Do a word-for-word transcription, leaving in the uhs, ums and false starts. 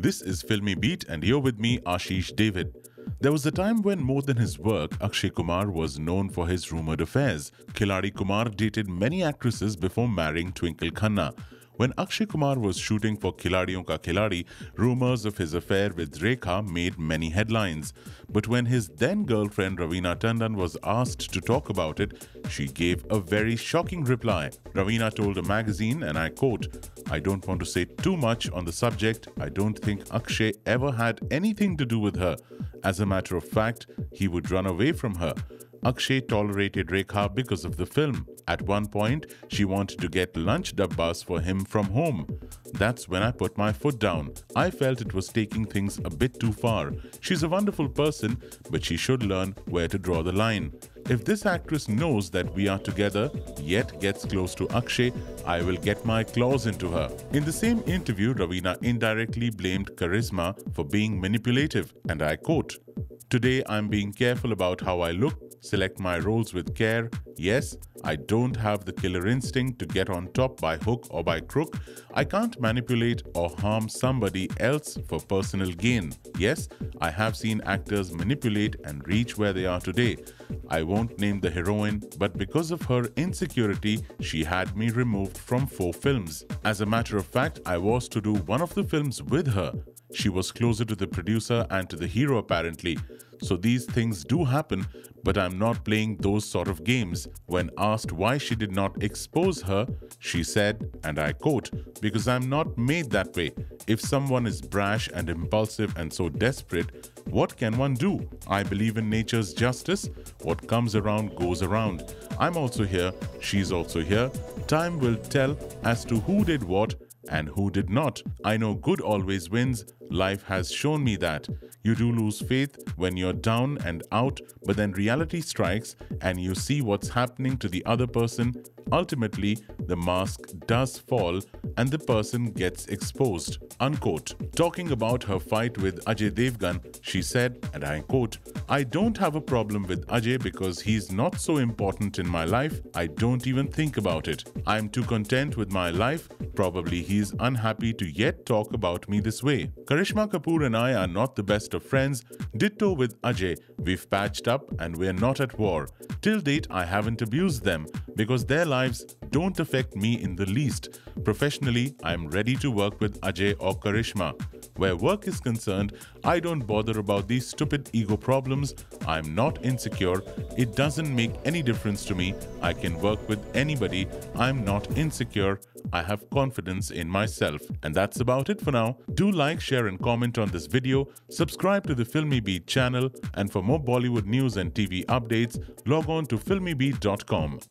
This is Filmy Beat and you're with me, Ashish David. There was a time when more than his work, Akshay Kumar was known for his rumored affairs. Khiladi Kumar dated many actresses before marrying Twinkle Khanna. When Akshay Kumar was shooting for Khiladiyon Ka Khiladi, rumors of his affair with Rekha made many headlines. But when his then-girlfriend Raveena Tandon was asked to talk about it, she gave a very shocking reply. Raveena told a magazine, and I quote, "I don't want to say too much on the subject. I don't think Akshay ever had anything to do with her. As a matter of fact, he would run away from her. Akshay tolerated Rekha because of the film. At one point, she wanted to get lunch dabbas for him from home. That's when I put my foot down. I felt it was taking things a bit too far. She's a wonderful person, but she should learn where to draw the line. If this actress knows that we are together, yet gets close to Akshay, I will get my claws into her." In the same interview, Raveena indirectly blamed Karisma for being manipulative, and I quote, "Today I'm being careful about how I look, select my roles with care. Yes, I don't have the killer instinct to get on top by hook or by crook. I can't manipulate or harm somebody else for personal gain. Yes, I have seen actors manipulate and reach where they are today. I won't name the heroine, but because of her insecurity, she had me removed from four films. As a matter of fact, I was to do one of the films with her. She was closer to the producer and to the hero apparently. So these things do happen, but I'm not playing those sort of games." When asked why she did not expose her, she said, and I quote, "Because I'm not made that way. If someone is brash and impulsive and so desperate, what can one do? I believe in nature's justice. What comes around goes around. I'm also here, she's also here. Time will tell as to who did what and who did not. I know good always wins. Life has shown me that. You do lose faith when you're down and out, but then reality strikes and you see what's happening to the other person. Ultimately, the mask does fall and the person gets exposed." Unquote. Talking about her fight with Ajay Devgan, she said, and I quote, "I don't have a problem with Ajay because he's not so important in my life. I don't even think about it. I'm too content with my life. Probably he's unhappy to yet talk about me this way. Karishma Kapoor and I are not the best of friends. Ditto with Ajay. We've patched up and we're not at war. Till date, I haven't abused them because their lives don't affect me in the least. Professionally, I'm ready to work with Ajay or Karishma. Where work is concerned, I don't bother about these stupid ego problems. I'm not insecure. It doesn't make any difference to me. I can work with anybody. I'm not insecure. I have confidence in myself." And that's about it for now. Do like, share and comment on this video. Subscribe to the Filmy Beat channel. And for more Bollywood news and T V updates, log on to filmy beat dot com.